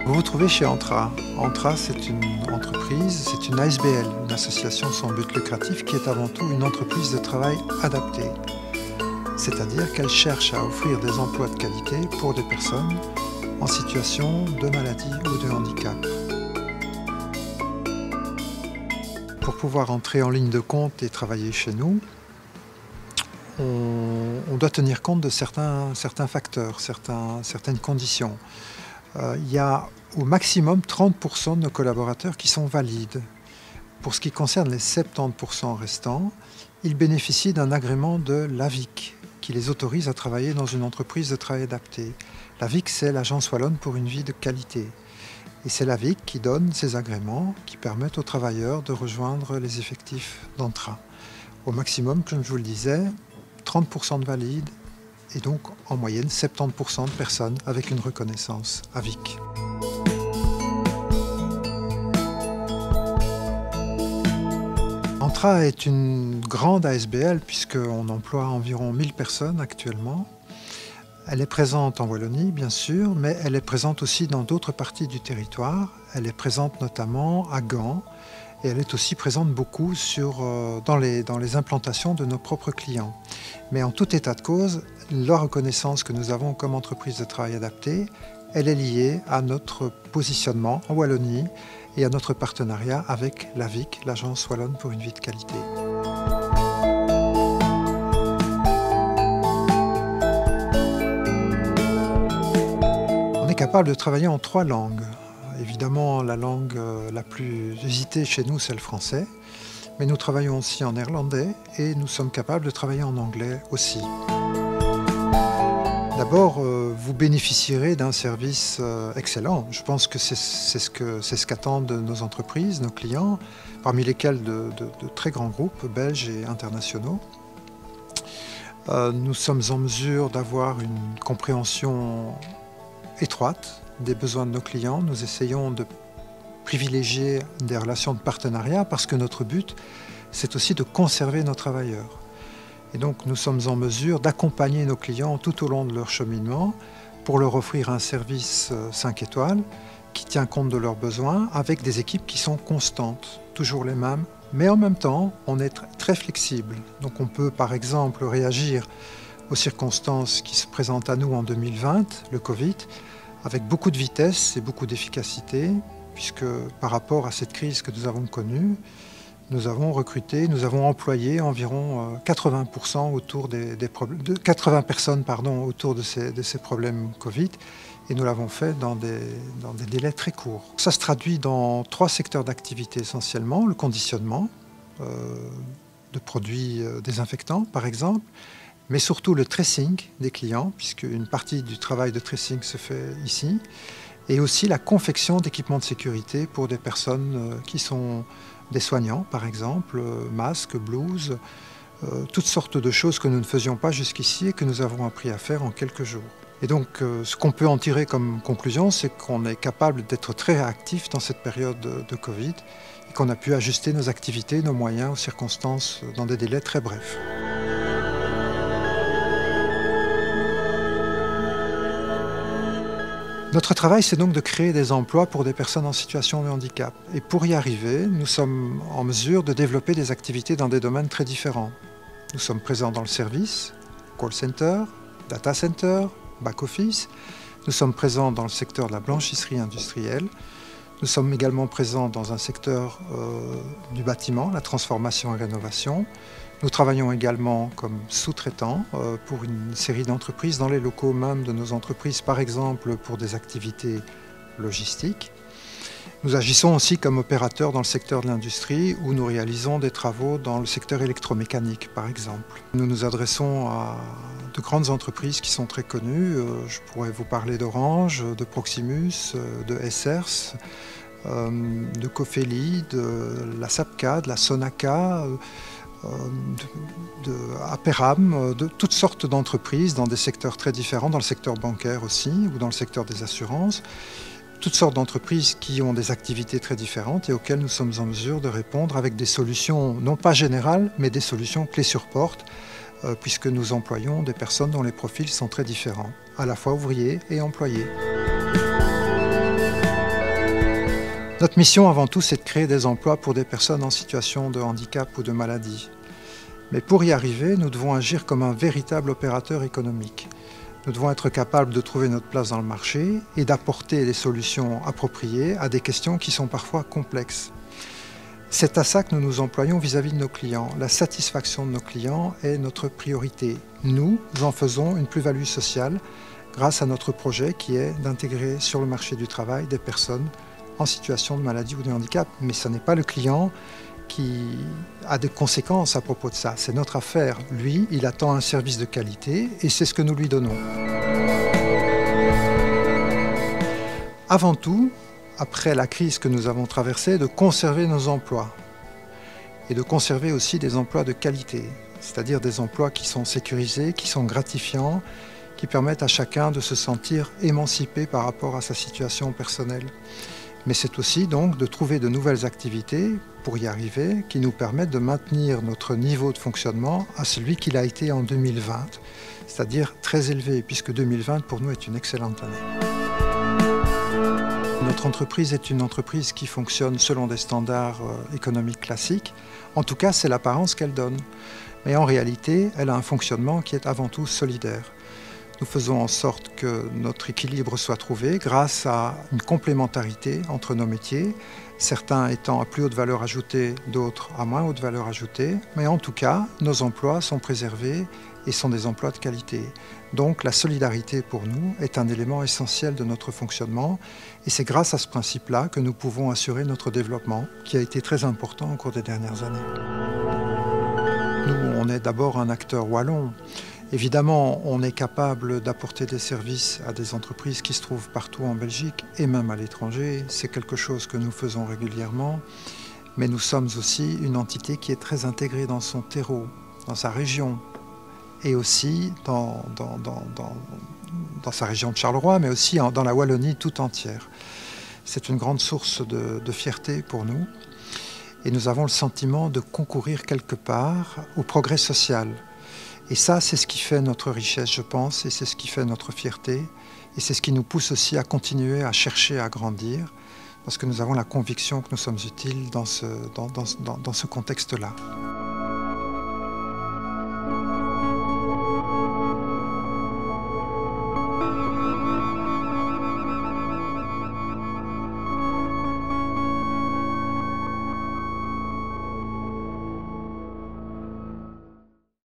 Vous vous trouvez chez Entra. Entra, c'est une entreprise, c'est une ASBL, une association sans but lucratif qui est avant tout une entreprise de travail adaptée. C'est-à-dire qu'elle cherche à offrir des emplois de qualité pour des personnes en situation de maladie ou de handicap. Pour pouvoir entrer en ligne de compte et travailler chez nous, on doit tenir compte de certains facteurs, certaines conditions. Il y a au maximum 30% de nos collaborateurs qui sont valides. Pour ce qui concerne les 70% restants, ils bénéficient d'un agrément de l'AVIC qui les autorise à travailler dans une entreprise de travail adapté. L'AVIC, c'est l'Agence Wallonne pour une vie de qualité. Et c'est l'AVIC qui donne ces agréments qui permettent aux travailleurs de rejoindre les effectifs d'Entra. Au maximum, comme je vous le disais, 30% de valides et donc en moyenne 70% de personnes avec une reconnaissance AVIC. Entra est une grande ASBL puisqu'on emploie environ 1000 personnes actuellement. Elle est présente en Wallonie, bien sûr, mais elle est présente aussi dans d'autres parties du territoire. Elle est présente notamment à Gand et elle est aussi présente beaucoup dans les implantations de nos propres clients. Mais en tout état de cause, la reconnaissance que nous avons comme entreprise de travail adapté, elle est liée à notre positionnement en Wallonie et à notre partenariat avec l'AVIC, l'Agence Wallonne pour une vie de qualité. On est capable de travailler en 3 langues. Évidemment, la langue la plus usitée chez nous, c'est le français, mais nous travaillons aussi en néerlandais et nous sommes capables de travailler en anglais aussi. D'abord, vous bénéficierez d'un service excellent. Je pense que c'est ce qu'attendent nos entreprises, nos clients, parmi lesquels de très grands groupes belges et internationaux. Nous sommes en mesure d'avoir une compréhension étroite des besoins de nos clients. Nous essayons de privilégier des relations de partenariat parce que notre but, c'est aussi de conserver nos travailleurs. Et donc nous sommes en mesure d'accompagner nos clients tout au long de leur cheminement pour leur offrir un service 5 étoiles qui tient compte de leurs besoins avec des équipes qui sont constantes, toujours les mêmes, mais en même temps on est très flexible. Donc on peut par exemple réagir aux circonstances qui se présentent à nous en 2020, le Covid, avec beaucoup de vitesse et beaucoup d'efficacité, puisque par rapport à cette crise que nous avons connue, nous avons recruté, nous avons employé environ 80% autour 80 personnes autour de ces problèmes Covid, et nous l'avons fait dans des délais très courts. Ça se traduit dans 3 secteurs d'activité essentiellement: le conditionnement de produits désinfectants par exemple, mais surtout le tracing des clients, puisque une partie du travail de tracing se fait ici, et aussi la confection d'équipements de sécurité pour des personnes qui sont des soignants, par exemple, masques, blouses, toutes sortes de choses que nous ne faisions pas jusqu'ici et que nous avons appris à faire en quelques jours. Et donc, ce qu'on peut en tirer comme conclusion, c'est qu'on est capable d'être très réactif dans cette période de Covid et qu'on a pu ajuster nos activités, nos moyens aux circonstances dans des délais très brefs. Notre travail, c'est donc de créer des emplois pour des personnes en situation de handicap. Et pour y arriver, nous sommes en mesure de développer des activités dans des domaines très différents. Nous sommes présents dans le service, call center, data center, back office. Nous sommes présents dans le secteur de la blanchisserie industrielle. Nous sommes également présents dans un secteur du bâtiment, la transformation et rénovation. Nous travaillons également comme sous-traitants pour une série d'entreprises dans les locaux même de nos entreprises, par exemple pour des activités logistiques. Nous agissons aussi comme opérateurs dans le secteur de l'industrie où nous réalisons des travaux dans le secteur électromécanique, par exemple. Nous nous adressons à de grandes entreprises qui sont très connues. Je pourrais vous parler d'Orange, de Proximus, de SRS, de Cofeli, de la Sapca, de la Sonaca, de Aperam, de toutes sortes d'entreprises dans des secteurs très différents, dans le secteur bancaire aussi ou dans le secteur des assurances. Toutes sortes d'entreprises qui ont des activités très différentes et auxquelles nous sommes en mesure de répondre avec des solutions non pas générales, mais des solutions clés sur porte, puisque nous employons des personnes dont les profils sont très différents, à la fois ouvriers et employés. Notre mission avant tout, c'est de créer des emplois pour des personnes en situation de handicap ou de maladie. Mais pour y arriver, nous devons agir comme un véritable opérateur économique. Nous devons être capables de trouver notre place dans le marché et d'apporter des solutions appropriées à des questions qui sont parfois complexes. C'est à ça que nous nous employons vis-à-vis de nos clients. La satisfaction de nos clients est notre priorité. Nous en faisons une plus-value sociale grâce à notre projet qui est d'intégrer sur le marché du travail des personnes en situation de maladie ou de handicap. Mais ce n'est pas le client qui a des conséquences à propos de ça. C'est notre affaire. Lui, il attend un service de qualité et c'est ce que nous lui donnons. Avant tout, après la crise que nous avons traversée, de conserver nos emplois et de conserver aussi des emplois de qualité, c'est-à-dire des emplois qui sont sécurisés, qui sont gratifiants, qui permettent à chacun de se sentir émancipé par rapport à sa situation personnelle. Mais c'est aussi donc de trouver de nouvelles activités pour y arriver qui nous permettent de maintenir notre niveau de fonctionnement à celui qu'il a été en 2020, c'est-à-dire très élevé, puisque 2020 pour nous est une excellente année. Notre entreprise est une entreprise qui fonctionne selon des standards économiques classiques. En tout cas, c'est l'apparence qu'elle donne. Mais en réalité, elle a un fonctionnement qui est avant tout solidaire. Nous faisons en sorte que notre équilibre soit trouvé grâce à une complémentarité entre nos métiers, certains étant à plus haute valeur ajoutée, d'autres à moins haute valeur ajoutée. Mais en tout cas, nos emplois sont préservés et sont des emplois de qualité. Donc la solidarité pour nous est un élément essentiel de notre fonctionnement et c'est grâce à ce principe-là que nous pouvons assurer notre développement qui a été très important au cours des dernières années. Nous, on est d'abord un acteur wallon. Évidemment, on est capable d'apporter des services à des entreprises qui se trouvent partout en Belgique et même à l'étranger. C'est quelque chose que nous faisons régulièrement. Mais nous sommes aussi une entité qui est très intégrée dans son terreau, dans sa région, et aussi dans sa région de Charleroi, mais aussi dans la Wallonie tout entière. C'est une grande source de fierté pour nous. Et nous avons le sentiment de concourir quelque part au progrès social. Et ça, c'est ce qui fait notre richesse, je pense, et c'est ce qui fait notre fierté. Et c'est ce qui nous pousse aussi à continuer à chercher à grandir, parce que nous avons la conviction que nous sommes utiles dans ce contexte-là.